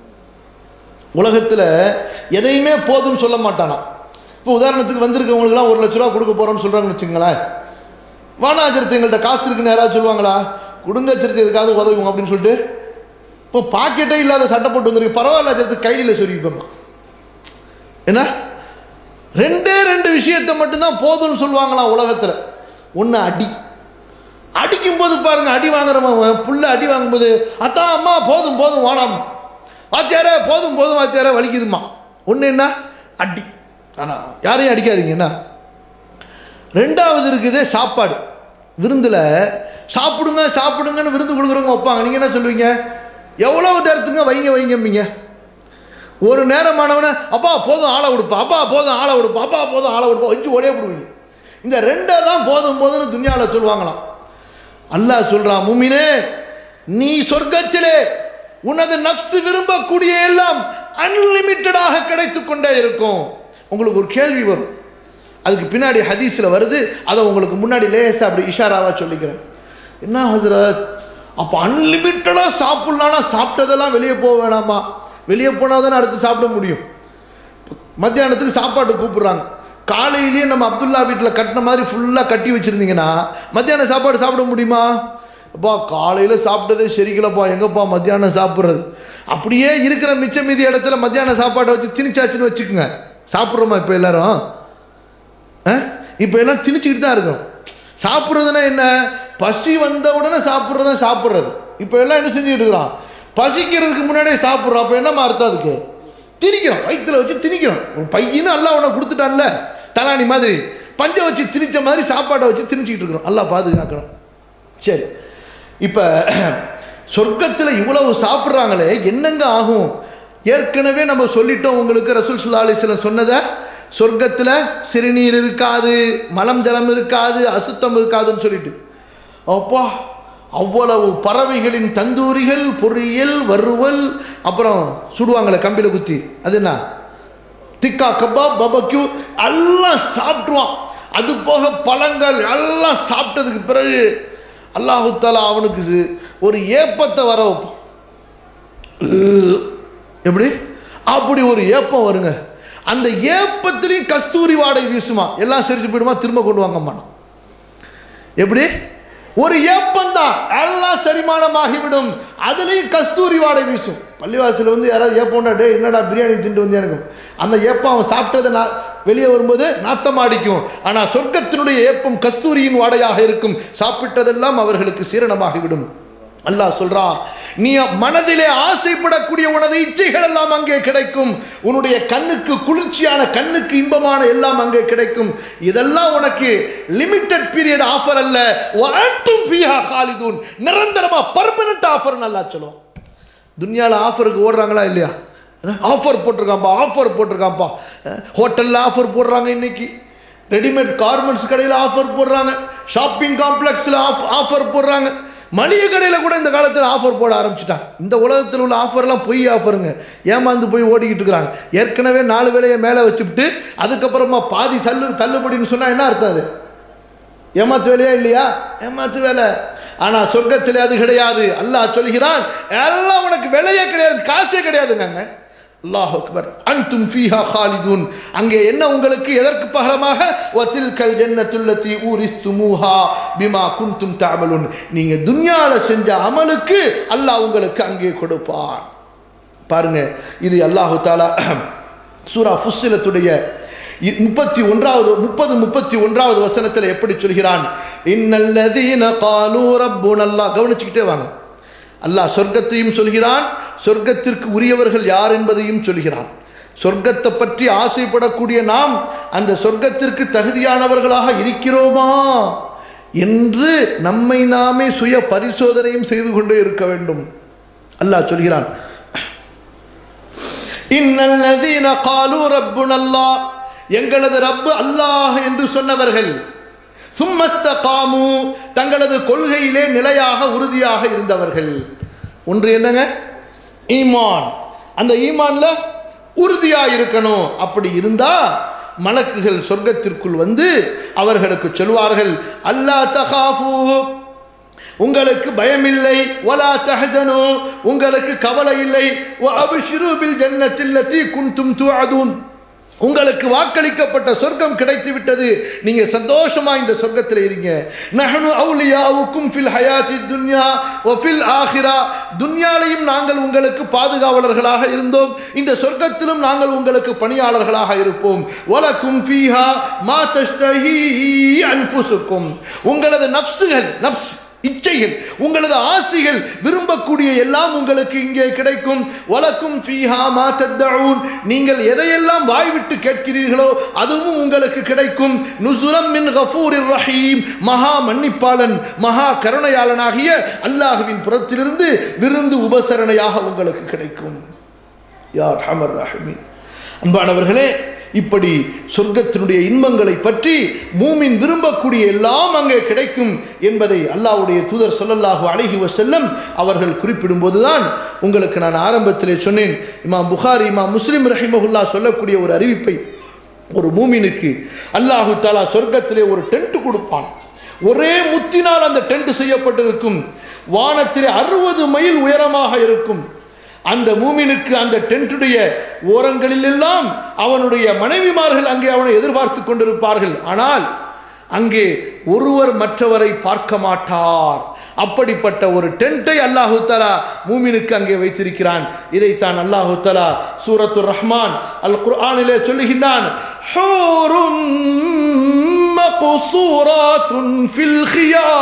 உலகத்தில் எதையுமே போதும்னு சொல்ல மாட்டானா. இப்போ உதாரணத்துக்கு வந்திருக்கவங்களுக்குலாம் ஒரு லட்ச ரூபா கொடுக்க போகிறோன்னு சொல்கிறாங்கன்னு வச்சுங்களேன். வானாச்சரத்து எங்கள்கிட்ட காசு இருக்குன்னு யாராவது சொல்லுவாங்களா? கொடுங்க சரத்து எதுக்காவது உதவுங்க அப்படின்னு சொல்லிட்டு. இப்போ பாக்கெட்டே இல்லாத சட்டை போட்டு வந்துருக்கு, பரவாயில்ல சரத்து கையில் சொல்லிப்போம்மா. என்ன ரெண்டே ரெண்டு விஷயத்தை மட்டும்தான் போதும்னு சொல்லுவாங்களாம் உலகத்தில். ஒன்று அடி. அடிக்கும் போது பாருங்க, அடி வாங்குறவன் புள்ள அடி வாங்கும்போது, அத்தா அம்மா போதும் போதும் வாடாமா, வாத்தியாரே போதும் போதும் வாத்தியாரே வலிக்குதுமா. ஒன்று என்ன? அடி. ஆனால் யாரையும் அடிக்காதீங்க. என்ன ரெண்டாவது இருக்குது சாப்பாடு. விருந்தில் சாப்பிடுங்க சாப்பிடுங்கன்னு விருந்து கொடுக்குறவங்க வைப்பாங்க. நீங்கள் என்ன சொல்லுவீங்க? எவ்வளவு நேரத்துங்க வைங்க வைங்கம்பீங்க. ஒரு நேரமானவனை அப்பா போதும் ஆளை கொடுப்பா, அப்பா போதும் ஆளை கொடுப்பா, அப்பா போதும் ஆளை கொடுப்பா வச்சு ஓடே போடுவீங்க. இந்த ரெண்டை தான் போதும் போதும்னு துன்யாவில் சொல்லுவாங்களாம். அல்லாஹ் சொல்றான், மூமினே, நீ சொர்க்கத்திலே உனது நப்சு விரும்பக்கூடிய எல்லாம் அன்லிமிட்டடாக கிடைத்து கொண்டே இருக்கும். உங்களுக்கு ஒரு கேள்வி வரும், அதுக்கு பின்னாடி ஹதீஸில் வருது, அதை உங்களுக்கு முன்னாடி லேசா அப்படி இஷாராவா சொல்லிக்கிறேன். என்ன ஹஸ்ரத், அப்போ அன்லிமிட்டடாக சாப்பிட்லான்னா சாப்பிட்டதெல்லாம் வெளியே போக வேணாமா? வெளியே போனால் தானே அடுத்து சாப்பிட முடியும். மத்தியானத்துக்கு சாப்பாடு கூப்பிட்றாங்க. காலையிலேயே நம்ம அப்துல்லா வீட்டில் கட்டின மாதிரி ஃபுல்லாக கட்டி வச்சுருந்தீங்கன்னா மத்தியானம் சாப்பாடு சாப்பிட முடியுமா? அப்பா காலையில் சாப்பிட்டதே சரிக்கலப்பா, எங்கப்பா மத்தியானம் சாப்பிட்றது? அப்படியே இருக்கிற மிச்ச மீதி இடத்துல மத்தியானம் சாப்பாடை வச்சு திணிச்சாச்சுன்னு வச்சுக்கோங்க. சாப்பிட்றோமா இப்போ எல்லாரும்? இப்போ எல்லாம் திணிச்சிக்கிட்டு தான் இருக்கிறோம். சாப்பிட்றதுனா என்ன? பசி வந்த உடனே சாப்பிட்றத சாப்பிட்றது. இப்போ எல்லாம் என்ன செஞ்சுட்டு இருக்கிறோம்? பசிக்கிறதுக்கு முன்னாடியே சாப்பிட்றோம். அப்போ என்னம்மா அர்த்தம் அதுக்கு? திணிக்கிறோம், வயிற்றுல வச்சு திணிக்கிறோம். ஒரு பையன்னு அல்லாஹ் உனக்கு கொடுத்துட்டான்ல, தலானி மாதிரி பஞ்சை வச்சு திணிச்ச மாதிரி சாப்பாட்டை வச்சு திணிச்சிக்கிட்டு இருக்கிறோம். அல்லாஹ் பாதுகாக்கணும். சரி, இப்போ சொர்க்கத்தில் இவ்வளவு சாப்பிட்றாங்களே, என்னங்க ஆகும்? ஏற்கனவே நம்ம சொல்லிட்டோம் உங்களுக்கு, ரசூல் ஸல்லல்லாஹு அலைஹி வஸல்லம் சொன்னதை, சொர்க்கத்தில் சிறுநீர் இருக்காது, மலம் ஜலம் இருக்காது, அசுத்தம் இருக்காதுன்னு சொல்லிட்டு. அப்பா, அவ்வளவு பறவைகளின் தந்தூரிகள், பொரியல், வறுவல், அப்புறம் சுடுவாங்களே கம்பியில் குத்தி, அது என்ன திக்கா கபாப், பபக்யூ எல்லாம் சாப்பிட்டுருவான். அது போக பழங்கள் எல்லாம் சாப்பிட்டதுக்கு பிறகு அல்லாஹு தஆலா அவனுக்கு ஒரு ஏப்பத்தை வர வைப்பான். எப்படி? அப்படி ஒரு ஏப்பம் வருங்க. அந்த ஏப்பத்திலையும் கஸ்தூரி வாடை வீசுமா, எல்லாம் சிரிச்சு போயிடுமா, திரும்ப கொண்டு வாங்கம்மா. எப்படி? ஒரு ஏப்பம் தான், எல்லாம் செரிமானமாகிவிடும், அதுலேயும் கஸ்தூரி வாடை வீசும். பள்ளிவாசல் வந்து யாராவது ஏப்பம்டா, டே என்னடா பிரியாணி திண்டு வந்து எனக்கு, அந்த ஏப்பம் அவன் சாப்பிட்டதை நான் வெளியே வரும்போது நாத்தம் அடிக்கும். ஆனால் சொர்க்கத்தினுடைய ஏப்பம் கஸ்தூரியின் வாடையாக இருக்கும், சாப்பிட்டதெல்லாம் அவர்களுக்கு சீரணமாகிவிடும். அல்லாஹ் சொல்றா, நீ மனதிலே ஆசைப்படக்கூடிய உனது இச்சைகள் எல்லாம் அங்கே கிடைக்கும். உன்னுடைய கண்ணுக்கு குளிர்ச்சியான, கண்ணுக்கு இன்பமான எல்லாம் அங்கே கிடைக்கும். இதெல்லாம் உனக்கு லிமிட்டட் பீரியட் ஆஃபர் அல்ல, வஅன்தும் ஃபீஹா காலிதூன், நிரந்தரமா பர்மனன்ட் ஆஃபர். நல்லா சொல்லுவோம். துன்யாவில் ஆஃபருக்கு ஓடுறாங்களா இல்லையா? ஆஃபர் போட்டிருக்காப்பா, ஆஃபர் போட்டிருக்காப்பா. ஹோட்டலில் ஆஃபர் போடுறாங்க, இன்னைக்கு ரெடிமேட் கார்மெண்ட்ஸ் கடையில் ஆஃபர் போடுறாங்க, ஷாப்பிங் காம்ப்ளெக்ஸில் ஆஃபர் போடுறாங்க, மளிகை கடையில் கூட இந்த காலத்தில் ஆஃபர் போட ஆரம்பிச்சுட்டாங்க. இந்த உலகத்தில் உள்ள ஆஃபர்லாம் பொய் ஆஃபருங்க, ஏமாந்து போய் ஓடிக்கிட்டு இருக்கிறாங்க. ஏற்கனவே நாலு வேலையை மேலே வச்சுவிட்டு அதுக்கப்புறமா பாதி சல்லு தள்ளுபடின்னு சொன்னால் என்ன அர்த்தம்? அது ஏமாத்து வேலையா இல்லையா? ஏமாத்து வேலை. ஆனால் சொர்க்கத்தில் அது கிடையாது. அல்லாஹ் சொல்கிறான், எல்லாம் உனக்கு விலையே கிடையாது, காசே கிடையாதுங்க. அல்லாஹ் அக்பர். அன்தும் ஃபீஹா காலிதூன், அங்கே என்ன உங்களுக்கு எதற்கு பகரமாக? வதில்கல் ஜன்னத்துல்லதி ஊரிஸ்துமூஹா பிமா குன்தும் தஅமலுன், நீங்க துன்யால செஞ்ச அமலுக்கு அல்லாஹ் உங்களுக்கு அங்கே கொடுப்பான். பாருங்க, இது அல்லாஹ் தஆலா சூரா ஃபுஸ்ஸிலத்துடைய முப்பத்தி ஒன்றாவது முப்பது முப்பத்தி ஒன்றாவது வசனத்தில் எப்படி சொல்கிறான்? இன்னல்லதீன காலூ ரப்புனல்லாஹ். கவனிச்சுக்கிட்டே வாங்க. அல்லாஹ் சொர்க்கத்தையும் சொல்கிறான், சொர்க்கத்திற்கு உரியவர்கள் யார் என்பதையும் சொல்கிறான். சொர்க்கத்தை பற்றி ஆசைப்படக்கூடிய நாம் அந்த சொர்க்கத்திற்கு தகுதியானவர்களாக இருக்கிறோமா என்று நம்மை நாமே சுய பரிசோதனையும் செய்து கொண்டே இருக்க வேண்டும். அல்லாஹ் சொல்கிறான், இன்னல்லதீன காலூ ரப்புனல்லாஹ், எங்களது ரப்பு அல்லாஹ் என்று சொன்னவர்கள், சும்மஸ்தகாமு, தங்களது கொள்கையிலே நிலையாக உறுதியாக இருந்தவர்கள். ஒன்று என்னங்க? ஈமான். அந்த ஈமான்ல உறுதியாக இருக்கணும். அப்படி இருந்தா மலக்குகள் சொர்க்கத்திற்குள் வந்து அவர்களுக்கு சொல்வார்கள், அல்லா தகாஃபு, உங்களுக்கு பயமில்லை, வலா தஹ்சனு, உங்களுக்கு கவலை இல்லை, வ அப்ஷிரு பில் ஜன்னத்தில்லதி குன்தும் துஅதுன், உங்களுக்கு வாக்களிக்கப்பட்ட சொர்க்கம் கிடைத்து விட்டது, நீங்க சந்தோஷமா இந்த சொர்க்கத்தில் இருங்க. நஹ்னு அவுலியாவுக்கும் ஃபில் ஹயாத்தித் துன்யா வ ஃபில் ஆகிரா, துன்யாலையும் நாங்கள் உங்களுக்கு பாதுகாவலர்களாக இருந்தோம், இந்த சொர்க்கத்திலும் நாங்கள் உங்களுக்கு பணியாளர்களாக இருப்போம். வலக்கும் ஃபீஹா மா தஷ்தஹி அன்ஃபுசுக்கும், உங்களது நஃப்ஸுகள், நஃப்ஸ் இச்சைகள், உங்களது ஆசைகள் விரும்பக்கூடிய எல்லாம் உங்களுக்கு இங்கே கிடைக்கும். வலக்கும் ஃபீஹா மா தத்தஊன், நீங்கள் எதையெல்லாம் வாய்விட்டு கேட்கிறீர்களோ அதுவும் உங்களுக்கு கிடைக்கும். நுஸுலம் மின் கஃபூரிர் ரஹீம், மகா மன்னிப்பாளன் மகா கருணையாளனாகிய அல்லாஹ்வின் புறத்திலிருந்து விருந்து உபசரணையாக உங்களுக்கு கிடைக்கும். யா அர்ஹமர் ரஹீமீன். அன்பானவர்களே, இப்படி சொர்க்கத்தினுடைய இன்பங்களை பற்றி மூமின் விரும்பக்கூடிய எல்லாம் அங்கே கிடைக்கும் என்பதை அல்லாஹ்வுடைய தூதர் ஸல்லல்லாஹு அலைஹி வஸல்லம் அவர்கள் குறிப்பிடும் போதுதான் உங்களுக்கு நான் ஆரம்பத்திலே சொன்னேன், இமாம் புகாரி இமாம் முஸ்லிம் ரஹிமஹுல்லாஹ் சொல்லக்கூடிய ஒரு அறிவிப்பை, ஒரு மூமினுக்கு அல்லாஹு தஆலா சொர்க்கத்திலே ஒரு டென்ட் கொடுப்பான். ஒரே முத்தினால் அந்த டென்ட் செய்யப்பட்டிருக்கும், வானத்திலே அறுபது மைல் உயரமாக இருக்கும். அந்த மூமினுக்கு அந்த டென்ட்டுடைய ஓரங்களில் எல்லாம் அவனுடைய மனைவிமார்கள் அங்கே அவனை எதிர்பார்த்து கொண்டிருப்பார்கள். ஆனால் அங்கே ஒருவர் மற்றவரை பார்க்க மாட்டார். அப்படிப்பட்ட ஒரு டென்ட்டை அல்லாஹு தஆலா மூமினுக்கு அங்கே வைத்திருக்கிறான். இதைத்தான் அல்லாஹு தஆலா சூரத்துர் ரஹ்மான் அல் குர்ஆனிலே சொல்லுகின்றான், ஹூரும் மக்சூராத்துன் ஃபில்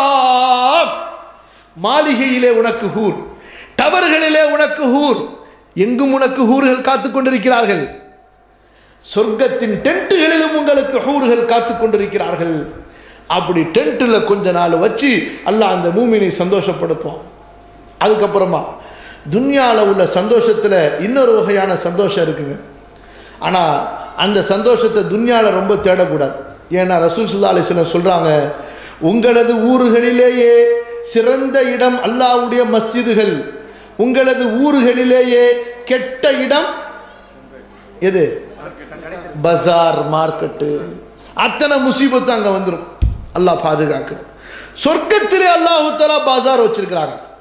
கியாம், மாளிகையிலே உனக்கு ஹூர், டவர்களிலே உனக்கு ஹூர். எங்கும் உனக்கு ஹூர்கள் காத்து கொண்டிருக்கிறார்கள், சொர்க்கத்தின் டென்ட்டுகளிலும் உங்களுக்கு ஹூர்கள் காத்து கொண்டிருக்கிறார்கள். அப்படி டென்ட்டில் கொஞ்ச நாள் வச்சு அல்லாஹ் அந்த மூமினை சந்தோஷப்படுத்துவான். அதுக்கப்புறமா துன்யாவில் உள்ள சந்தோஷத்தில் இன்னொரு வகையான சந்தோஷம் இருக்குங்க. ஆனால் அந்த சந்தோஷத்தை துன்யாவில் ரொம்ப தேடக்கூடாது. ஏன்னா ரசூல் ஸல்லல்லாஹு அலைஹி வஸல்லம் சொல்கிறாங்க, உங்களது ஊர்களிலேயே சிறந்த இடம் அல்லாஹ்வுடைய மஸ்ஜிதுகள், உங்களது ஊர்களிலேயே கெட்ட இடம் எது? பஜார், மார்க்கெட்டு. அத்தனை முசீபத்து அங்கே வந்துடும். அல்லாஹ் பாதுகாக்கணும். சொர்க்கத்திலே அல்லாஹ் தஆலா பஜார் வச்சிருக்கிறாங்க.